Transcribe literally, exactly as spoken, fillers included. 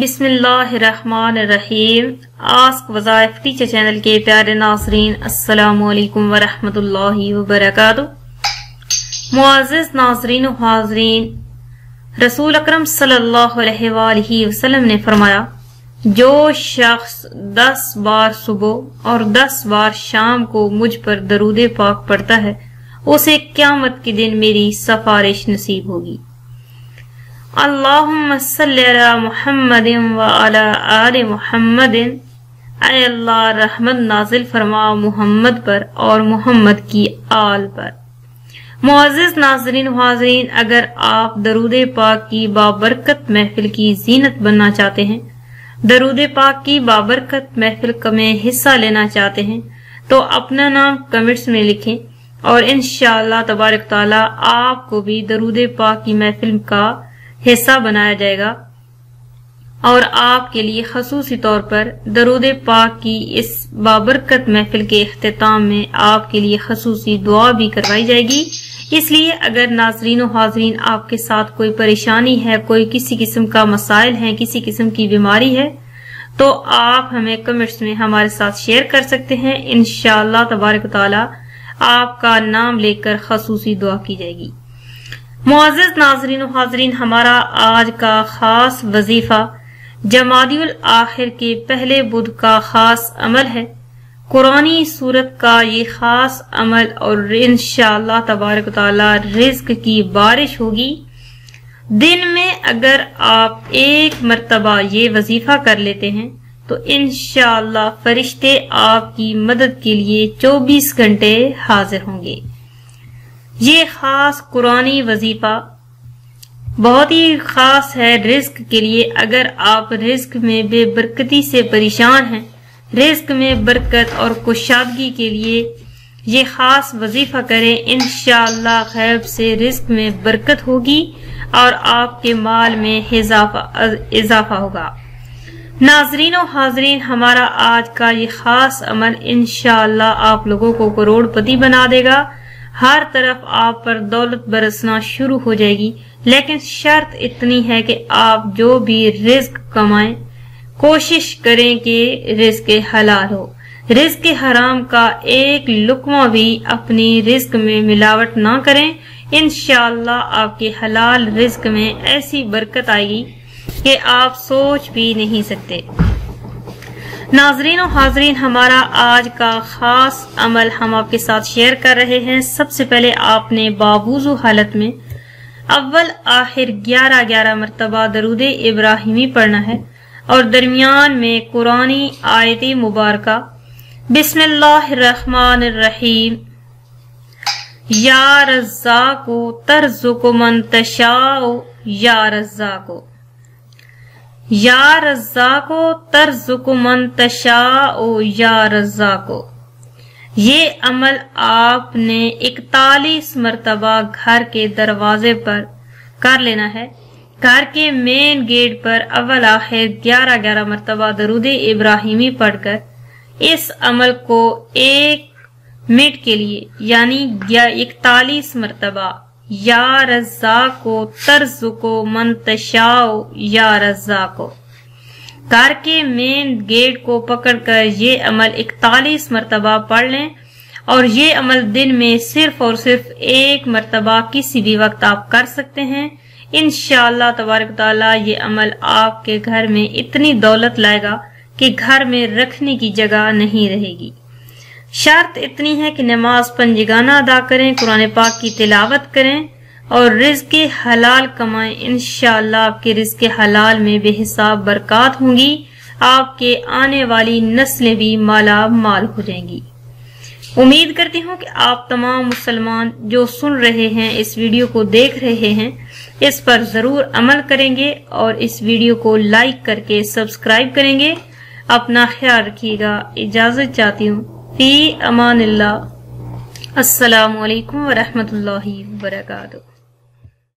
बिस्मिल्लाहिर्रहमानिर्रहीम। Ask वज़ाइफ teacher channel के प्यारे नाज़रीन, अस्सलामु अलैकुम वरहमतुल्लाहि वबरकातुहू। मुअज़्ज़िज़ नाज़रीन व हाज़रीन, रसूल अकरम सल्लल्लाहु अलैहि वसल्लम ने फरमाया, जो शख्स दस बार सुबह और दस बार शाम को मुझ पर दरूद पाक पढ़ता है, उसे क़यामत के दिन मेरी सिफारिश नसीब होगी। अल्लाहुम्मा सल्लि अला मुहम्मदिन व अला आलि मुहम्मदिन। ऐ अल्लाह रहमत नाजिल फरमा मुहम्मद पर और मुहम्मद की आल पर। मुअज़्ज़िज़ नाज़रीन व हाज़रीन, अगर आप दरूद पाक की बाबरकत महफिल की जीनत बनना चाहते हैं, दरूद पाक की बाबरकत महफिल में हिस्सा लेना चाहते हैं, तो अपना नाम कमेंट्स में लिखें और इंशाअल्लाह तबारक तआला आपको भी दरूद पाक की महफिल का हिस्सा बनाया जाएगा और आपके लिए खसूसी तौर पर दरूद पाक की इस बाबरकत महफिल के इख्तिताम में आपके लिए खसूसी दुआ भी करवाई जाएगी। इसलिए अगर नाज़रीन व हाज़रीन आपके साथ कोई परेशानी है, कोई किसी किस्म का मसाइल है, किसी किस्म की बीमारी है, तो आप हमें कमेंट्स में हमारे साथ शेयर कर सकते हैं। इंशाअल्लाह तबारक तआला आपका नाम लेकर खसूसी दुआ की जाएगी। मुअज़्ज़िज़ नाज़रीन व हाज़रीन, हमारा आज का खास वजीफा जमादियुल आखिर के पहले बुध का खास अमल है। कुरानी सूरत का ये खास अमल और इंशाअल्लाह तबारक तआला रिज़्क की बारिश होगी। दिन में अगर आप एक मर्तबा ये वजीफा कर लेते हैं तो इंशाअल्लाह फरिश्ते आपकी मदद के लिए चौबीस घंटे हाजिर होंगे। ये खास कुरानी वजीफा बहुत ही खास है रिज़्क के लिए। अगर आप रिज़्क में बेबरकती से परेशान हैं, रिज़्क में बरकत और कुशादगी के लिए ये खास वजीफा करें। इंशाअल्लाह गैब से रिज़्क में बरकत होगी और आपके माल में इजाफा इजाफा होगा। नाज़रीन व हाज़रीन, हमारा आज का ये खास अमल इंशाअल्लाह आप लोगों को करोड़पति बना देगा। हर तरफ आप पर दौलत बरसना शुरू हो जाएगी, लेकिन शर्त इतनी है कि आप जो भी रिज़्क कमाएं, कोशिश करें कि रिज़्क हलाल हो। रिज़्क हराम का एक लुक़मा भी अपनी रिज़्क में मिलावट ना करें। इंशाअल्लाह आपके हलाल रिज़्क में ऐसी बरकत आएगी कि आप सोच भी नहीं सकते। नाज़रीन व हाज़रीन, हमारा आज का खास अमल हम आपके साथ शेयर कर रहे हैं। सबसे पहले आपने बावुज़ू हालत में अव्वल आखिर ग्यारह ग्यारह मरतबा दरूद इब्राहिमी पढ़ना है और दरमियान में कुरानी आयत मुबारका बिस्मिल्लाहिर्रहमानिर्रहीम, या रज़्ज़ाक़ु तर्ज़ुक़ु मन तशाअ, या रज़्ज़ाक़ु या रज़्ज़ाक़ु तर्ज़ुक़ु मन तशाअ, या रज़्ज़ाक़ु। ये अमल आपने इकतालीस मरतबा घर के दरवाजे पर कर लेना है। घर के मेन गेट पर अव्वल आखिर ग्यारह ग्यारह मरतबा दरूद इब्राहिमी पढ़कर इस अमल को एक मिनट के लिए यानी इकतालीस मरतबा या रज़्ज़ाक़ु तर्ज़ुक़ु मन तशाअ, या रज़्ज़ाक़ु घर के मेन गेट को पकड़कर ये अमल इकतालीस मरतबा पढ़ लें और ये अमल दिन में सिर्फ और सिर्फ एक मरतबा किसी भी वक्त आप कर सकते हैं। इंशाअल्लाह तबारक तआला ये अमल आपके घर में इतनी दौलत लाएगा कि घर में रखने की जगह नहीं रहेगी। शर्त इतनी है कि नमाज पंजगाना अदा करें, कुरान पाक की तिलावत करें और रिज़्क हलाल कमाएं। इंशाअल्लाह आपके रिज़्क हलाल में बेहिसाब बरकत होंगी। आपके आने वाली नस्लें भी माला माल हो जाएंगी। उम्मीद करती हूँ कि आप तमाम मुसलमान जो सुन रहे हैं, इस वीडियो को देख रहे हैं, इस पर जरूर अमल करेंगे और इस वीडियो को लाइक करके सब्सक्राइब करेंगे। अपना ख्याल रखिएगा। इजाजत चाहती हूँ। फी अमानिल्लाह। अस्सलामु अलैकुम वरहमतुल्लाहि वबरकातुहू।